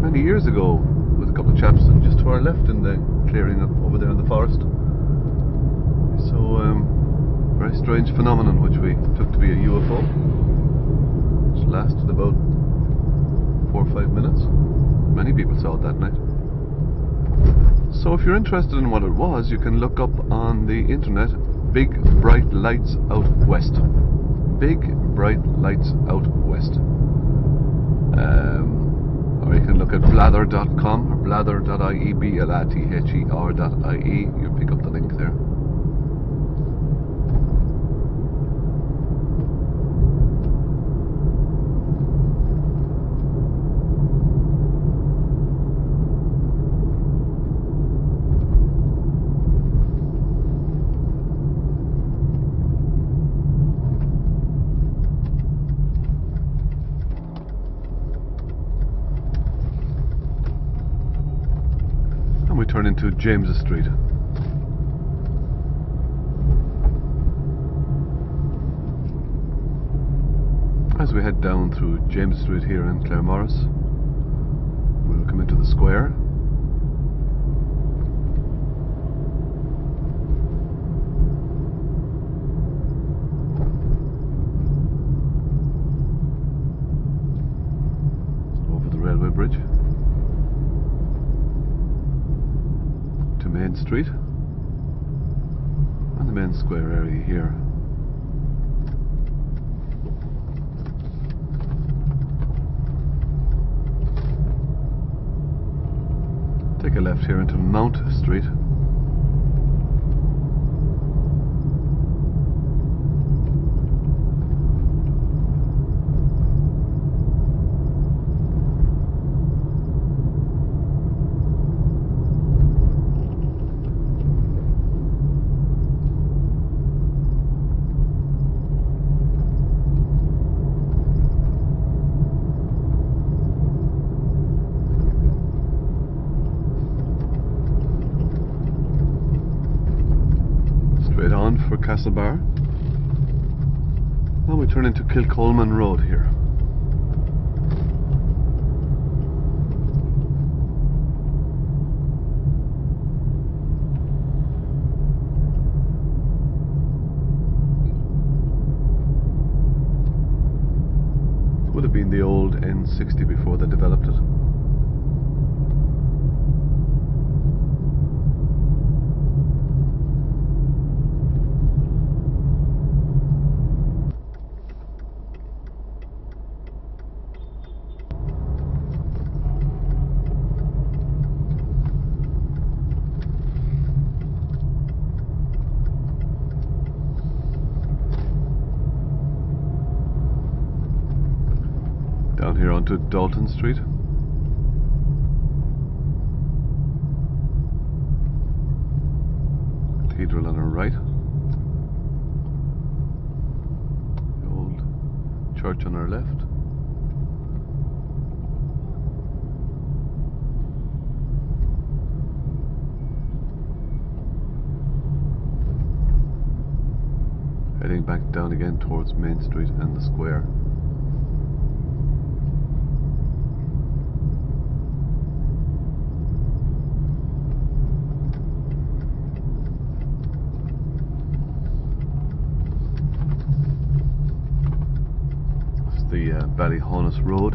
many years ago with a couple of chaps, and just to our left in the clearing up over there in the forest. So, very strange phenomenon which we took to be a UFO, which lasted about 4 or 5 minutes. Many people saw it that night. So if you're interested in what it was, you can look up on the internet Big Bright Lights Out West. Big Bright Lights Out West. Or you can look at blather.com or blather.ie, blather.ie. You pick up the link there. We turn into James Street. As we head down through James Street here in Claremorris, we'll come into the square. Over the railway bridge. Main Street and the main square area here. Take a left here into Mount Street. Straight on for Castlebar. Now we turn into Kilcolman Road here. It would have been the old N60 before they developed it. Down here onto Dalton Street. Cathedral on our right. The old church on our left. Heading back down again towards Main Street and the square. The Ballyhonus Road.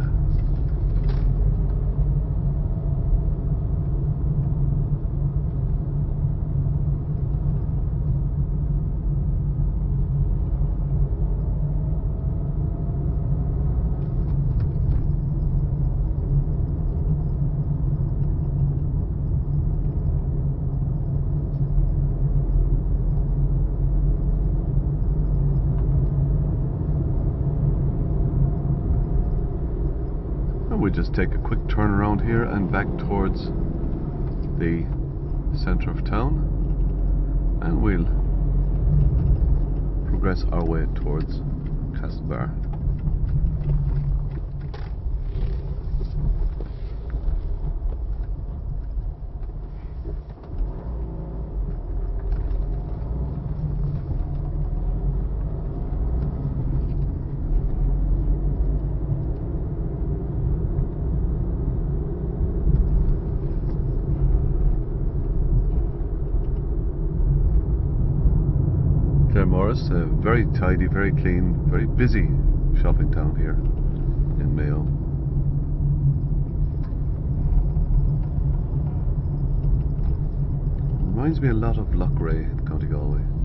We just take a quick turn around here and back towards the centre of town, and we'll progress our way towards Castlebar. Claremorris, a very tidy, very clean, very busy shopping town here in Mayo. Reminds me a lot of Loughrea in County Galway.